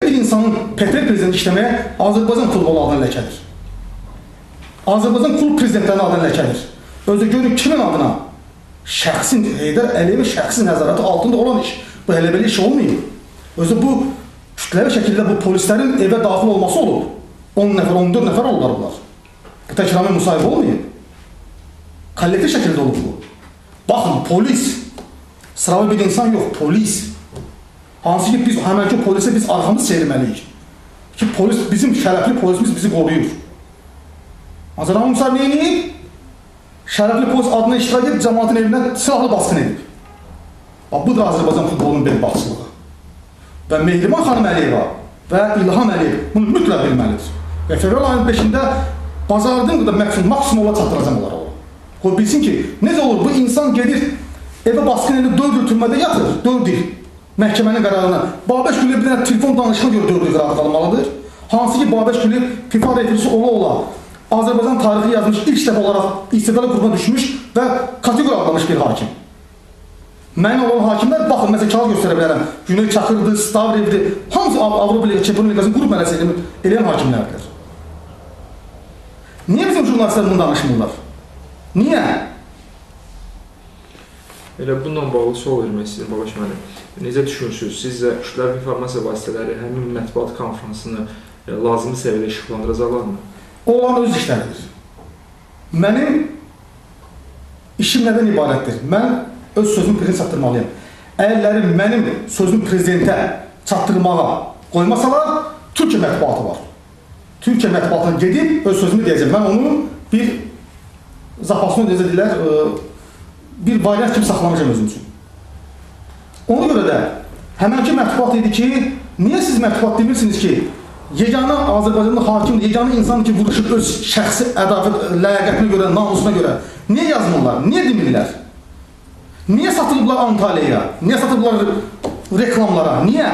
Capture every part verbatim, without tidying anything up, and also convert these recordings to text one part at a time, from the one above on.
bir insanın Petrel prezidenti işləməyə Azərbaycan futbolu adını ləkədir. Azərbaycan klub prezidentlərinin adını ləkədir. Özü görün kimin adına? Şəxsin, Heydər Əliyevin şəxsi nəzarəti altında olan iş. Bu hələ belə iş olmayıb. Özü bu kütləvi şəkildə bu polislərin evə daxil olması olub. on nəfər, on dörd nəfər oldular bunlar. Bu təkrarlı müsahib olmayıb. Kollektiv şəkildə olub bu. Baxın, polis. Sıravi bir insan yox, polis. Hansı ki biz həmənki polisə biz arxamız çevirməliyik. Ki polis, bizim şərəfli polisimiz bizi qoruyur. Azərbaycan Musar nə edib? Şərəfli polis adına iştirak edib, cəmaatın evindən silahlı basqın edib. Budur Azərbaycan futbolunun bir baxçılığı. Və Mehriban xanım Əliyeva və İlham Əliyev bunu mütləq bilməlidir. Və fevral ayının beşində bazardığım qədər maksimum, maksimum ola çatdıracam onlara o. Qoy bilsin ki, necə olur bu insan gedir, evə basqın edib dörd il türmədə yatır, dörd il məhkəmənin qərarına. Babeş Gülüyev bir dənə telefon danışına görə dörd il qərarı qalmalıdır. Hansı ki Babeş Gülüyev FIFA referisi ola ola Azərbaycan tarixi yazmış, ilk dəfə olaraq istifadə qrupuna düşmüş və kategori adlamış bir hakim. Mənim olan hakimlər, baxın, məsələn, kağız göstərə bilərəm. Güney Çakır'dı, Stavrev'di, hamısı Avropa Liga, Çempionlar Ligasının qrup mələsi eləyən hakimlərdir. Niyə bizim jurnalistlər bunu danışmırlar? Niyə? Elə bununla bağlı sual vermək istəyirəm, Babaş müəllim. Necə düşünürsünüz? Sizcə kütləvi informasiya vasitələri həmin mətbuat konfransını lazımi səviyyədə işıqlandıracaqlarmı? O olan öz işləridir. Mənim işim nədən ibarətdir? Mən öz sözümü prezidentə çatdırmalıyım. Əyərləri mənim sözümü prezidentə çatdırmağa qoymasalar, Türkiyə mətbuatı var. Türkiyə mətbuatına gedib öz sözümü deyəcəm. Mən onu bir zapasını deyəcəklər, bir variant kimi saxlamışam özüm üçün. Ona görə də həmənki mətbuat idi ki, niyə siz mətbuat demirsiniz ki, yeganə Azərbaycanlı hakim, yeganə insan ki, vuruşur öz şəxsi ədafət, ləyaqətinə görə, namusuna görə. Niyə yazmırlar? Niyə demirlər? Niyə satılıblar Antalya'ya? Niyə satılıblar reklamlara? Niyə?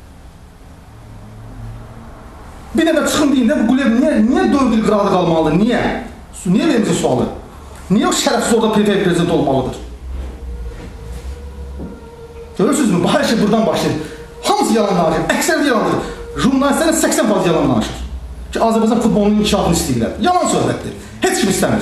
Bir dəfə çıxın deyin də, bu Qulev niyə, niyə dörd il qıraqda qalmalıdır? Niyə? Niyə verimizə sualı? Niyə o şərəfsiz orada prezident olmalıdır? Görürsünüz mü? Bu hər şey buradan başlayır. Hamısı yalan danışır, əksəriyyət yalandır. Jurnalistlərin səksən faiz yalan danışır. Ki, Azərbaycan futbolunun inkişafını istəyirlər. Yalan söhbətdir. Heç kim istəmir.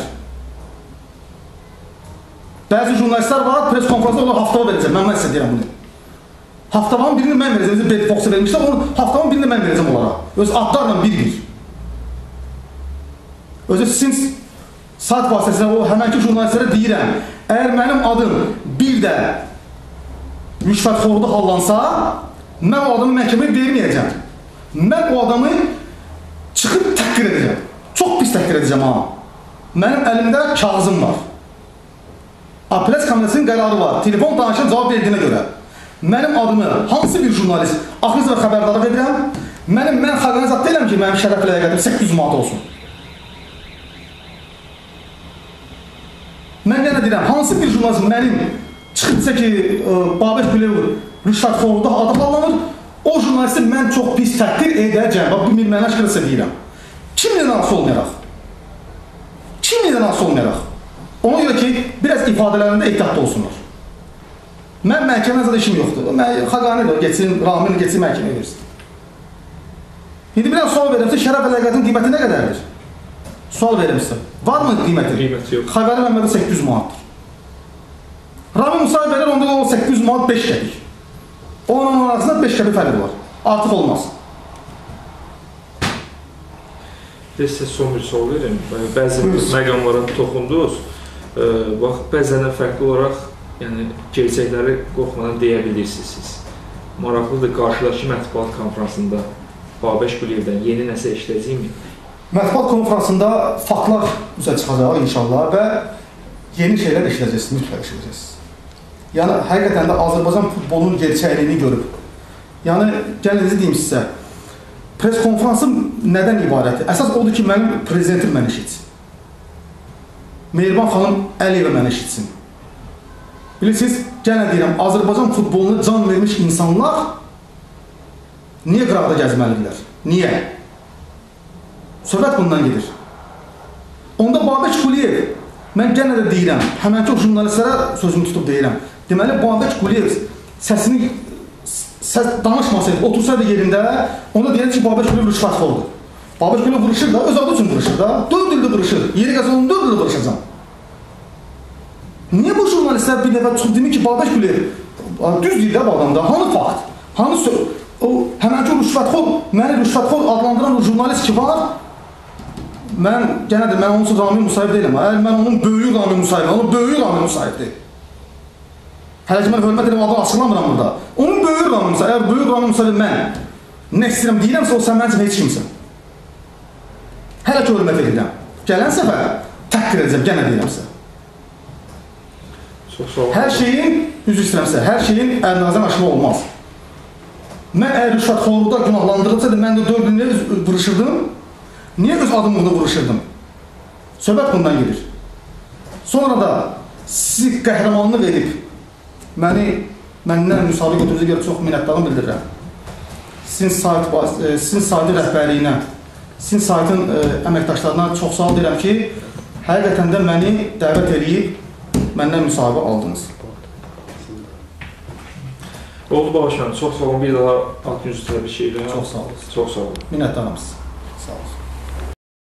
Bəzi jurnalistlər var, pres konferansda onlar haftava verəcəm. Mən mən sizə deyirəm bunu. Haftavanın birini mən verəcəm. Bedi Fox'a vermişlər, onu haftavanın birini mən verəcəm onlara. Öz adlarla bir-bir. Özü sizin saat vasitəsində o həmənki jurnalistlərə deyirəm. Əgər mənim adım bir də rüşvətxorluq hallansa, mən o adamı məhkəməyə verməyəcəm. Mən o adamı çıxıb təhqir edəcəm. Çox pis təhqir edəcəm ha. Mənim əlimdə kağızım var. Apellyasiya komitəsinin qərarı var. Telefon danışan cavab verdiyinə görə. Mənim adımı hansı bir jurnalist axırıncı xəbərdarlıq edirəm, mənim mən xalqına zat deyiləm ki, mənim şərəfli ləyaqətim səkkiz yüz manat olsun. Mən yenə deyirəm, hansı bir jurnalist mənim çıxıbsa ki, Babeş Gülüyev rüşvətxorluqda adı hallanır, o jurnalisti mən çox pis təhqir edəcəm. Bax, bu mən aşkara sizə deyirəm. Kimlə nasıl olmayaraq? Kimlə nasıl olmayaraq? Ona görə ki, biraz ifadələrində ehtiyatlı olsunlar. Mən məhkəmə zaten işim yoxdur. Xaqani də geçsin, Rahmini geçsin məhkəməyə versin. İndi bir sual verirsə, şərəf və ləyaqətin qiyməti nə qədərdir? Sual verim sizə. Var mı qiyməti? Qiyməti yox. Xəbəri Məhmədə səkkiz yüz manatdır. Rami Musayev verir, onda o səkkiz yüz manat beş qəpik. Onun arasında beş qəpik fərqi var. Artıq olmaz. Bir sizə son bir sual verim. Bəzi məqamlara toxundunuz. Bax, bəzənə fərqli olaraq yəni, gerçəkləri qorxmadan deyə bilirsiniz siz. Maraqlıdır, qarşıdakı mətbuat konferansında Babeş Güliyevdən yeni nəsə eşidəcəyimi? Mətbuat konferansında faktlar üzə çıxacaq inşallah və yeni şeylər eşidəcəksiniz, mütləq eşidəcəksiniz. Yəni, həqiqətən də Azərbaycan futbolunun gerçəkliyini görüb. Yəni, gəlinizi deyim sizə, pres konferansı nədən ibarətdir? Əsas odur ki, mənim prezidentim məni eşitsin. Mehriban xanım Əliyeva məni eşitsin. Bilirsiniz, gənə deyirəm, Azərbaycan futboluna can vermiş insanlar niyə qıraqda gəzməlidirlər? Niyə? Söhbət bundan gedir. Onda Babeş Gülüyev, mən gənə də deyirəm, həmənki o jurnalistlərə sözümü tutub deyirəm. Deməli, Babeş Gülüyev səsini səs danışmasaydı, otursaydı yerində, onda deyərdi ki, Babək Gülü rüşvətxordur. Babək Gülü vuruşur da, öz adı üçün vuruşur da, dörd ildir vuruşur. Yeri gəlsə onun dörd ildir vuruşacaq. Niyə bu jurnalistlər bir dəfə çıxıb demir ki, Babək Gülü düz deyil də bu adamda, hanı fakt, hanı söz, o həmənki rüşvətxor, məni rüşvətxor adlandıran o jurnalist ki var, mən, gənə də, mən onun üçün Rami Musayib deyiləm, əgər mən onun böyük Rami Musayib, onun böyük Rami Musayibdir. Hələ ki, mən hörmət edirəm, adını açıqlamıram burada. Onun böyük Rami Musayib, əgər böyük Rami Musayib mən nə istəyirəm deyirəmsə, o sən mənim üçün heç kimsən. Hələ ki, hörmət edirəm. Gələn səfər təhqir edəcəm, gənə deyirəmsə. Hər şeyin, üzr istəyirəmsə, hər şeyin əlnazən aşılı olmaz. Mən əgər rüşvətxorluqda günahlandırılsaydı, mən də dörd ilində vuruşurdum. Niyə öz adımlıqda vuruşurdum? Söhbət bundan gedir. Sonra da sizi qəhrəmanlıq edib, məni, məndən müsavi götürüzə görə çox minnətdarım bildirirəm. Sizin sayt, sizin saytın rəhbərliyinə, sizin saytın ə, əməkdaşlarına çox sağ ol deyirəm ki, həqiqətən də məni dəvət edib, məndən müsahibə aldınız. Oldu Bağışan, çox sağ olun, bir daha altı yüz bir şeylə. Çox sağ olun. Çox sağ olun. Minnətdarım siz. Sağ olun.